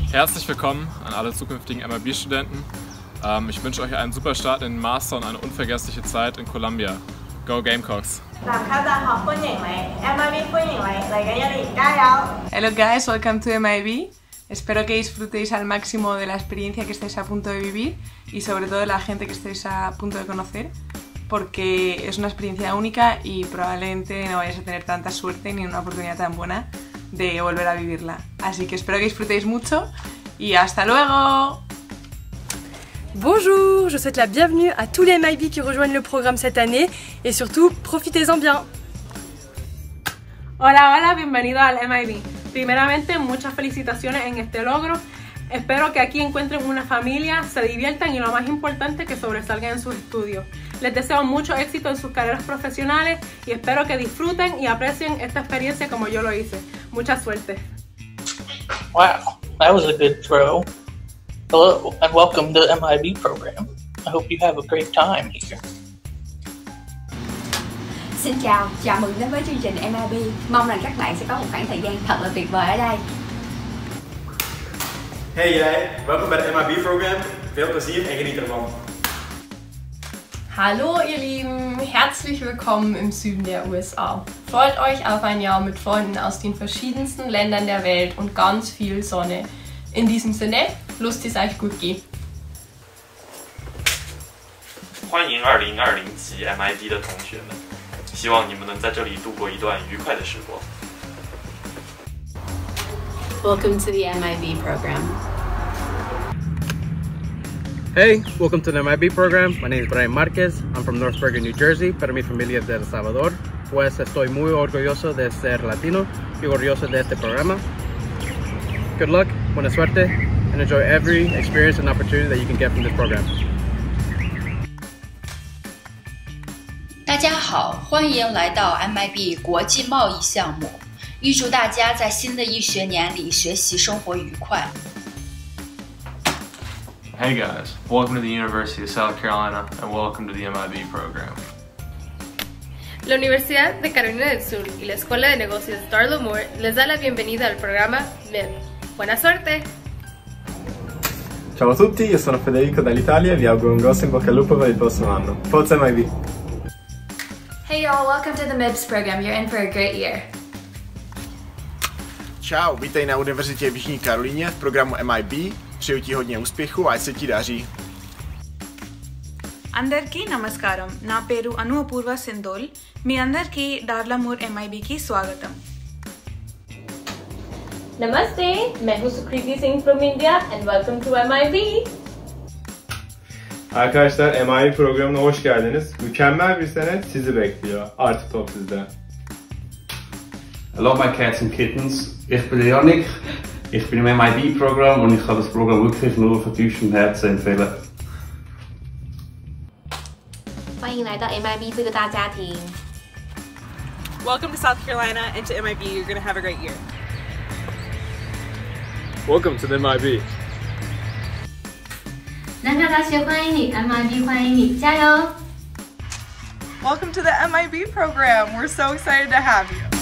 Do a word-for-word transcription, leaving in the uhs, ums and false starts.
Herzlich willkommen an alle zukünftigen M I B-Studenten. Ähm, ich wünsche euch einen super Start in den Master und eine unvergessliche Zeit in Columbia. Go Gamecocks! Hello guys, welcome to M I B. Espero que disfrutéis al máximo de la experiencia que estáis a punto de vivir y sobre todo de la gente que estáis a punto de conocer, porque es una experiencia única y probablemente no vayáis a tener tanta suerte ni una oportunidad tan buena de volver a vivirla. Así que espero que disfrutéis mucho y ¡hasta luego! Bonjour, je souhaite la bienvenue à tous les M I B qui rejoignent le programme cette année et surtout, profitez-en bien. Hola, hola, bienvenido al M I B. Primeramente, muchas felicitaciones en este logro. Espero que aquí encuentren una familia, se diviertan y lo más importante, que sobresalgan en sus estudios. Les deseo mucho éxito en sus carreras profesionales y espero que disfruten y aprecien esta experiencia como yo lo hice. Mucha suerte. Wow, that was a good throw. Hello and welcome to the M I B program. I hope you have a great time here. Xin chào, chào mừng đến với chương trình M I B. Mong rằng các bạn sẽ có một khoảng thời gian thật là tuyệt vời ở đây. Hey jij, welkom bij de M I B program. Veel plezier en geniet ervan. Hallo ihr Lieben, herzlich willkommen im Süden der U S A. Freut euch auf ein Jahr mit Freunden aus den verschiedensten Ländern der Welt und ganz viel Sonne. In diesem Sinne, lasst es euch gut gehen. 欢迎二零二零级 M I B 的同学们，希望你们能在这里度过一段愉快的时光。 Welcome to the M I B program. Hey, welcome to the M I B program. My name is Brian Marquez. I'm from North Bergen, New Jersey, pero mi familia es de El Salvador. Pues estoy muy orgulloso de ser latino y orgulloso de este programa. Good luck, buena suerte, and enjoy every experience and opportunity that you can get from this program. 大家好，欢迎来到 M I B 国际贸易项目。预祝大家在新的一学年里学习生活愉快。 Hey guys, welcome to the University of South Carolina and welcome to the M I B program. La Universidad de Carolina del Sur y la Escuela de Negocios Darla Moore les da la bienvenida al programa M I B. ¡Buena suerte! Ciao a tutti, io sono Federico dall'Italia e vi auguro un grosso in bocca al lupo per il prossimo anno. Forza M I B! Hey y'all, welcome to the M I B S program. You're in for a great year. Čau, vítej na Univerzitě v Jižní Karolíně v programu M I B. Přeju ti hodně úspěchu a ať se ti daří. అందరికీ నమస్కారం నా పేరు అను అపూర్వ సిందోల్ మీ అందరికీ డార్లా మూర్ M I B की स्वागतम Namaste, मैं हूँ सुकृति Singh from India and welcome to M I B. Arkadaşlar M I B programına hoş geldiniz. Mükemmel bir sene sizi bekliyor. Artık top sizde. Hello my cats and kittens, ich bin Janik, ich bin im M I B-Programm und ich kann das Programm wirklich nur von tiefstem Herzen empfehlen. 欢迎来到 M I B 这个大家庭。 Welcome to South Carolina and to M I B. You're going to have a great year. Welcome to the M I B. 南卡大学欢迎你 ，M I B 欢迎你，加油！ Welcome to the M I B program. We're so excited to have you.